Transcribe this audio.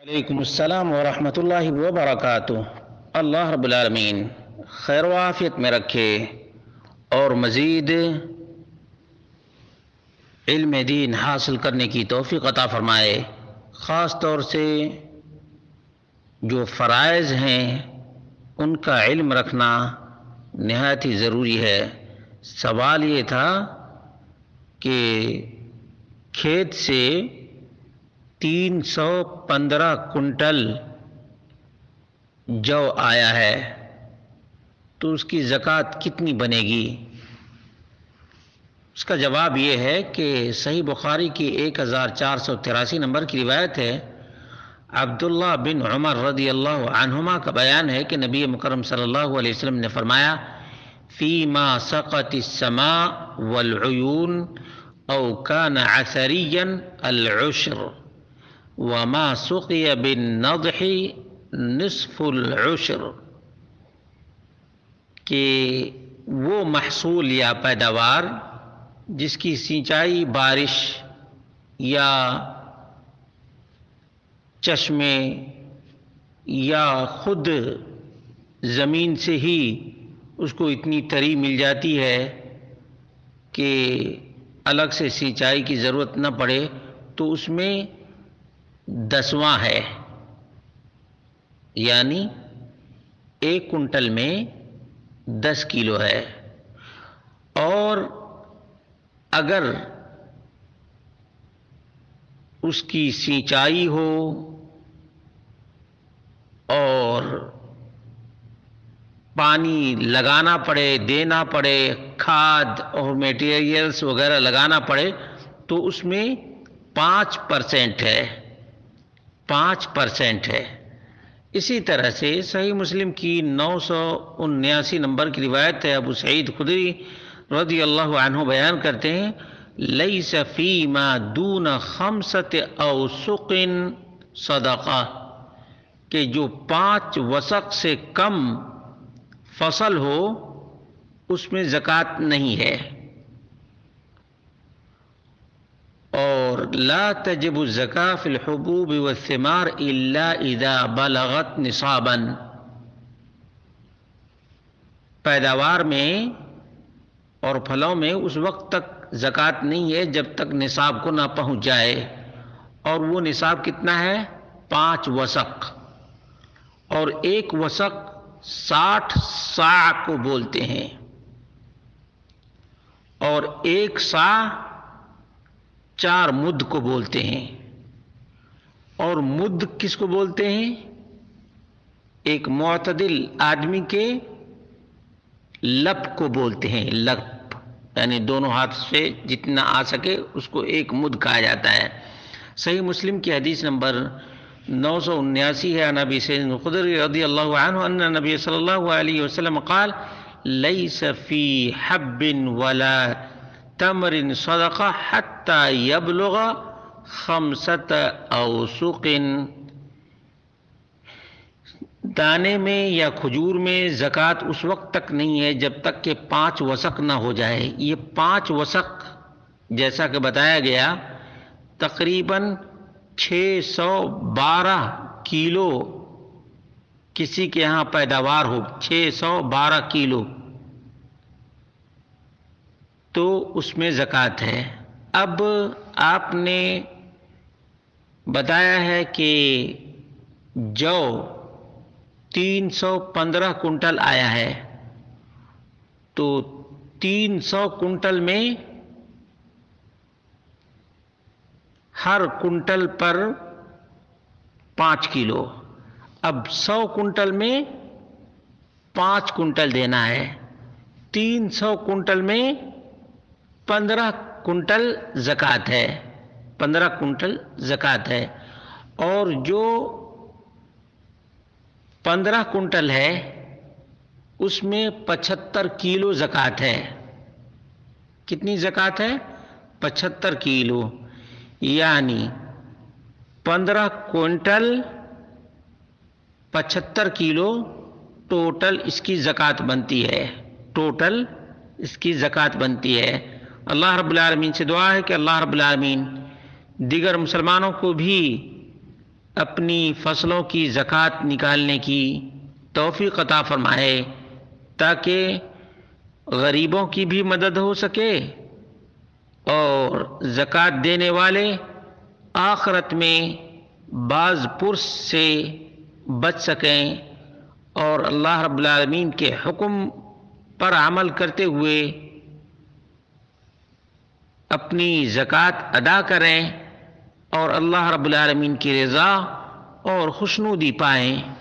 وعلیکم السلام ورحمۃ اللہ وبرکاتہ۔ اللہ رب العالمین خیر و عافیت میں رکھے اور مزید علم دین حاصل کرنے کی توفیق عطا فرمائے۔ خاص طور سے جو فرائض ہیں ان کا علم رکھنا نہایت ہی ضروری ہے۔ سوال یہ تھا کہ کھیت سے 315 کنٹل جو آیا ہے تو اس کی زکوٰۃ کتنی بنے گی؟ اس کا جواب یہ ہے کہ صحیح بخاری کی 1483 نمبر کی روایت ہے، عبداللہ بن عمر رضی اللہ عنہما کا بیان ہے کہ نبی مکرم صلی اللہ علیہ وسلم نے فرمایا، فیما سقط السماء والعیون او کان عثریا العشر وما سقی بالنضح نصف العشر، کہ وہ محصول یا پیداوار جس کی سینچائی بارش یا چشمے یا خود زمین سے ہی اس کو اتنی تری مل جاتی ہے کہ الگ سے سینچائی کی ضرورت نہ پڑے، تو اس میں 10واں ہے، یعنی 1 کنٹل میں 10 کلو ہے۔ اور اگر اس کی سینچائی ہو اور پانی لگانا پڑے، دینا پڑے، کھاد اور میٹیریلز وغیرہ لگانا پڑے، تو اس میں 5% ہے، 5% ہے۔ اسی طرح سے صحیح مسلم کی 979 نمبر کی روایت ہے، ابو سعید خدری رضی اللہ عنہ بیان کرتے ہیں، لیس فیما دون 5 اوسق صدقہ، کہ جو 5 وسق سے کم فصل ہو اس میں زکوٰۃ نہیں ہے۔ اور لا تجب الزکاة فی الحبوب والثمار الا اذا بلغت نصابا، پیداوار میں اور پھلوں میں اس وقت تک زکوٰۃ نہیں ہے جب تک نصاب کو نہ پہنچ جائے، اور وہ نصاب کتنا ہے؟ 5 وسق، اور 1 وسق 60 صاع کو بولتے ہیں، اور 1 صاع 4 مد کو بولتے ہیں۔ اور مد کس کو بولتے ہیں؟ ایک معتدل آدمی کے لپ کو بولتے ہیں، لپ یعنی دونوں ہاتھ سے جتنا آ سکے اس کو 1 مد کہا جاتا ہے۔ صحیح مسلم کی حدیث نمبر 979 ہے، عن ابی سعید الخدری رضی اللہ عنہ ان نبی صلی اللہ علیہ وسلم قال، لیس فی حب ولا تمر صدقہ حتی یبلغ 5 اوسق، دانے میں یا کھجور میں زکوٰۃ اس وقت تک نہیں ہے جب تک کہ 5 وسق نہ ہو جائے۔ یہ 5 وسق جیسا کہ بتایا گیا تقریباً 612 کلو کسی کے ہاں پیداوار ہو، 612 کلو، تو اس میں زکوٰۃ ہے۔ اب آپ نے بتایا ہے کہ جو 315 کنٹل آیا ہے، تو 300 کنٹل میں ہر کنٹل پر 5 کلو، اب 100 کنٹل میں 5 کنٹل دینا ہے، 300 کنٹل میں 15 کنٹل زکوٰۃ ہے، 15 کنٹل زکوٰۃ ہے۔ اور جو 15 کنٹل ہے اس میں 75 کلو زکوٰۃ ہے۔ کتنی زکوٰۃ ہے؟ 75 کلو، یعنی 15 کنٹل 75 کلو ٹوٹل اس کی زکوٰۃ بنتی ہے، ٹوٹل اس کی زکوٰۃ بنتی ہے۔ اللہ رب العالمین سے دعا ہے کہ اللہ رب العالمین دیگر مسلمانوں کو بھی اپنی فصلوں کی زکوٰۃ نکالنے کی توفیق عطا فرمائے تاکہ غریبوں کی بھی مدد ہو سکے اور زکوٰۃ دینے والے آخرت میں باز پرس سے بچ سکیں اور اللہ رب العالمین کے حکم پر عمل کرتے ہوئے اپنی زکوٰۃ ادا کریں اور اللہ رب العالمین کی رضا اور خوشنودی پائیں۔